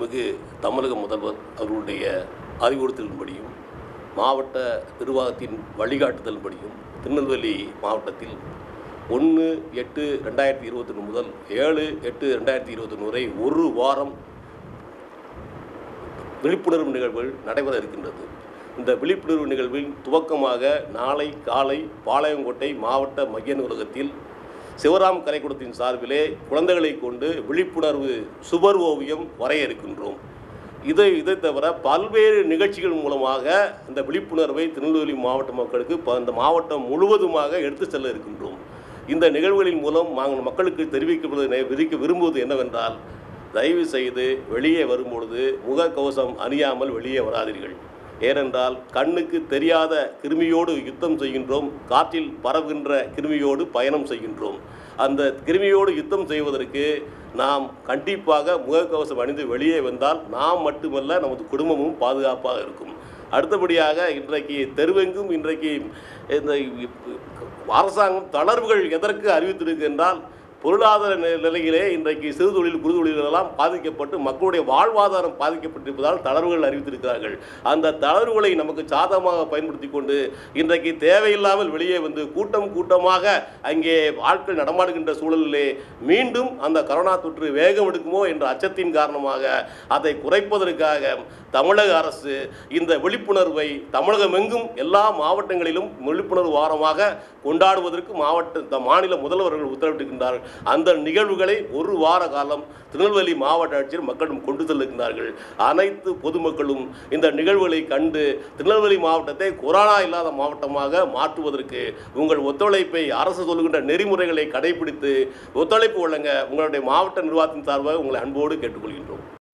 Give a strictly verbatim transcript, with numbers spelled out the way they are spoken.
மாண்புமிகு தமிழக முதல்வர் அவர்களுடைய அறிவுறுத்தலின்படியும் மாவட்ட நிர்வாகத்தின் வழிகாட்டுதலின்படியும் திருநெல்வேலி மாவட்டத்தில் ஒன்று எட்டு ரெண்டாயிரத்தி இருபத்தொன்று முதல் ஏழு எட்டு ரெண்டாயிரத்தி இருபத்தொன்று வரை ஒரு வாரம் விழிப்புணர்வு நிகழ்வுகள் நடைபெற இருக்கின்றது. இந்த விழிப்புணர்வு நிகழ்வின் துவக்கமாக நாளை காலை பாளையங்கோட்டை மாவட்ட மைய நூலகத்தில் சிவராம் கலைக்கூடத்தின் சார்பிலே குழந்தைகளை கொண்டு விழிப்புணர்வு சுவர் ஓவியம் வரைய இருக்கின்றோம். இதை இதை தவிர பல்வேறு நிகழ்ச்சிகள் மூலமாக இந்த விழிப்புணர்வை திருநெல்வேலி மாவட்ட மக்களுக்கு இந்த மாவட்டம் முழுவதுமாக எடுத்து செல்ல இருக்கின்றோம். இந்த நிகழ்வுகளின் மூலம் நாங்கள் மக்களுக்கு தெரிவிக்கப்படுவதை விதிக்க விரும்புவது என்னவென்றால், தயவு செய்து வெளியே வரும்பொழுது முகக்கவசம் அணியாமல் வெளியே வராதீர்கள். ஏனென்றால் கண்ணுக்கு தெரியாத கிருமியோடு யுத்தம் செய்கின்றோம், காற்றில் பரவுகின்ற கிருமியோடு பயணம் செய்கின்றோம். அந்த கிருமியோடு யுத்தம் செய்வதற்கு நாம் கண்டிப்பாக முகக்கவசம் அணிந்து வெளியே வந்தால் நாம் மட்டுமல்ல நமது குடும்பமும் பாதுகாப்பாக இருக்கும். அடுத்தபடியாக இன்றைக்கு தெருவெங்கும் இன்றைக்கு இந்த அரசாங்கம் தளர்வுகள் எதற்கு அறிவித்திருக்கு என்றால், பொருளாதார நிலையிலே இன்றைக்கு சிறு தொழில் குறு தொழில்களெல்லாம் பாதிக்கப்பட்டு மக்களுடைய வாழ்வாதாரம் பாதிக்கப்பட்டிருப்பதால் தளர்வுகள் அறிவித்திருக்கிறார்கள். அந்த தளர்வுகளை நமக்கு சாதகமாக பயன்படுத்தி கொண்டு இன்றைக்கு தேவையில்லாமல் வெளியே வந்து கூட்டம் கூட்டமாக அங்கே ஆட்கள் நடமாடுகின்ற சூழலிலே மீண்டும் அந்த கரோனா தொற்று வேகம் எடுக்குமோ என்ற அச்சத்தின் காரணமாக அதை குறைப்பதற்காக தமிழக அரசு இந்த விழிப்புணர்வை தமிழகமெங்கும் எல்லா மாவட்டங்களிலும் விழிப்புணர்வு வாரமாக கொண்டாடுவதற்கு மாவட்ட மாநில முதல்வர்கள் உத்தரவிட்டிருக்கின்றார்கள். அந்த நிகழ்வுகளை ஒரு வார காலம் திருநெல்வேலி மாவட்ட ஆட்சியர் மக்களிடம் கொண்டு செல்லுகின்றார்கள். அனைத்து பொதுமக்களும் இந்த நிகழ்வுகளை கண்டு திருநெல்வேலி மாவட்டத்தை கொரோனா இல்லாத மாவட்டமாக மாற்றுவதற்கு உங்கள் ஒத்துழைப்பை அரசு சொல்லுகின்ற நெறிமுறைகளை கடைபிடித்து ஒத்துழைப்பு வழங்க உங்களுடைய மாவட்ட நிர்வாகத்தின் சார்பாக உங்களை அன்போடு கேட்டுக்கொள்கின்றோம்.